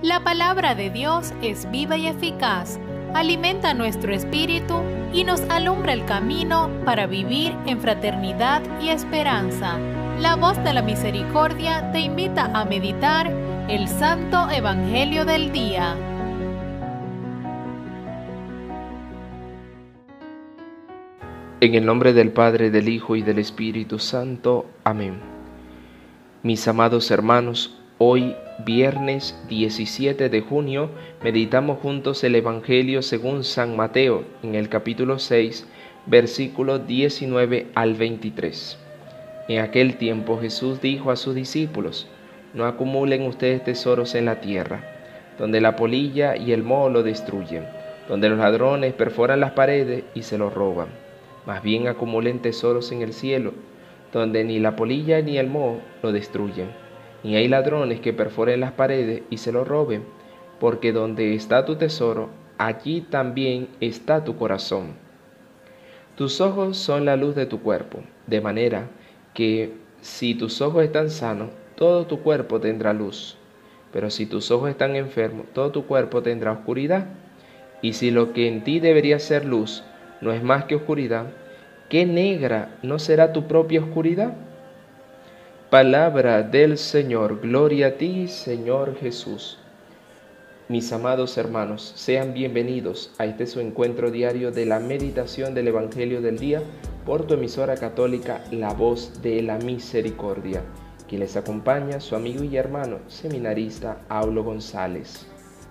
La palabra de Dios es viva y eficaz, alimenta nuestro espíritu y nos alumbra el camino para vivir en fraternidad y esperanza. La voz de la misericordia te invita a meditar el Santo Evangelio del día. En el nombre del Padre, del Hijo y del Espíritu Santo. Amén. Mis amados hermanos, hoy, viernes 17 de junio, meditamos juntos el Evangelio según San Mateo, en el capítulo 6, versículos 19 al 23. En aquel tiempo Jesús dijo a sus discípulos: no acumulen ustedes tesoros en la tierra, donde la polilla y el moho lo destruyen, donde los ladrones perforan las paredes y se los roban. Más bien acumulen tesoros en el cielo, donde ni la polilla ni el moho lo destruyen, ni hay ladrones que perforen las paredes y se lo roben, porque donde está tu tesoro, allí también está tu corazón. Tus ojos son la luz de tu cuerpo, de manera que si tus ojos están sanos, todo tu cuerpo tendrá luz. Pero si tus ojos están enfermos, todo tu cuerpo tendrá oscuridad. Y si lo que en ti debería ser luz no es más que oscuridad, ¿qué negra no será tu propia oscuridad? Palabra del Señor. Gloria a ti, Señor Jesús. Mis amados hermanos, sean bienvenidos a este su encuentro diario de la meditación del Evangelio del día por tu emisora católica, La Voz de la Misericordia. Quien les acompaña, su amigo y hermano seminarista Aulo González.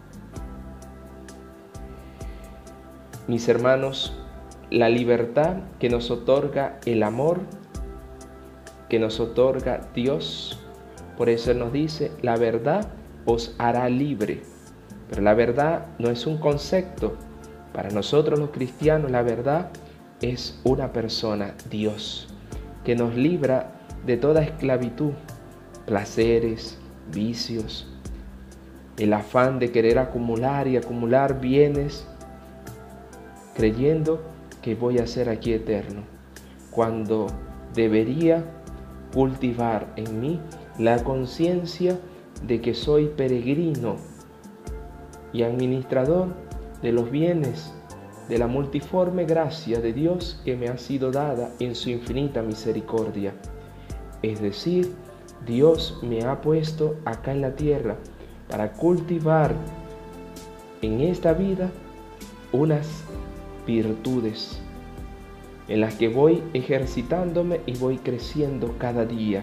Mis hermanos, la libertad que nos otorga el amor, que nos otorga Dios, por eso Él nos dice: la verdad os hará libre. Pero la verdad no es un concepto. Para nosotros los cristianos, la verdad es una persona, Dios, que nos libra de toda esclavitud, placeres, vicios, el afán de querer acumular y acumular bienes, creyendo que voy a ser aquí eterno, cuando debería cultivar en mí la conciencia de que soy peregrino y administrador de los bienes de la multiforme gracia de Dios que me ha sido dada en su infinita misericordia. Es decir, Dios me ha puesto acá en la tierra para cultivar en esta vida unas virtudes en las que voy ejercitándome y voy creciendo cada día.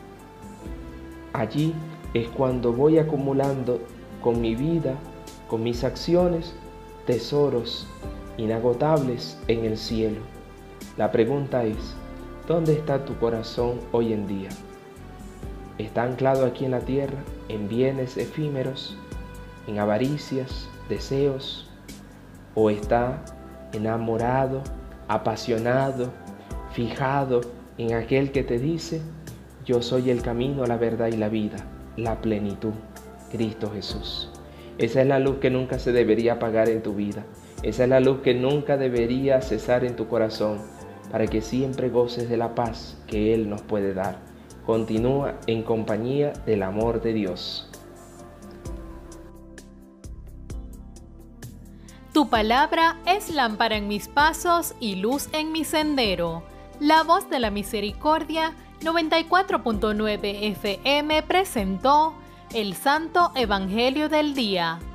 Allí es cuando voy acumulando con mi vida, con mis acciones, tesoros inagotables en el cielo. La pregunta es: ¿dónde está tu corazón hoy en día? ¿Está anclado aquí en la tierra, en bienes efímeros, en avaricias, deseos? ¿O está enamorado, apasionado, fijado en aquel que te dice: yo soy el camino, la verdad y la vida, la plenitud, Cristo Jesús? Esa es la luz que nunca se debería apagar en tu vida. Esa es la luz que nunca debería cesar en tu corazón, para que siempre goces de la paz que Él nos puede dar. Continúa en compañía del amor de Dios. Tu palabra es lámpara en mis pasos y luz en mi sendero. La Voz de la Misericordia 94.9 FM presentó el Santo Evangelio del Día.